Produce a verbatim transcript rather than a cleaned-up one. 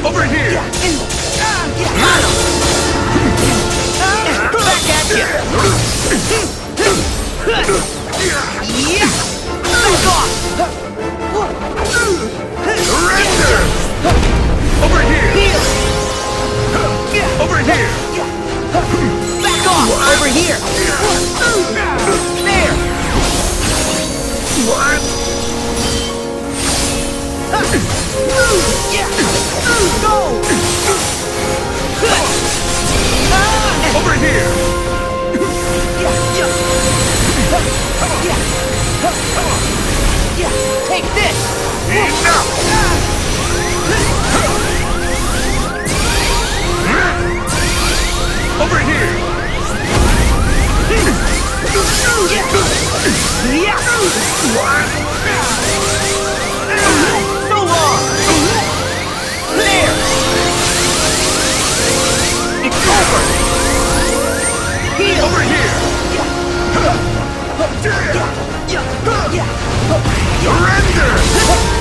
Over here! Got him! Back at you! Yeah! Back off! Surrender! Over here! Heal! Over here! Back off! Over here! There! What? Yeah! Go! Over here! Yeah! Take this! Enough! Over here! Yeah! What? So long! There! It's over! Heal! Over here! Yeah! Surrender!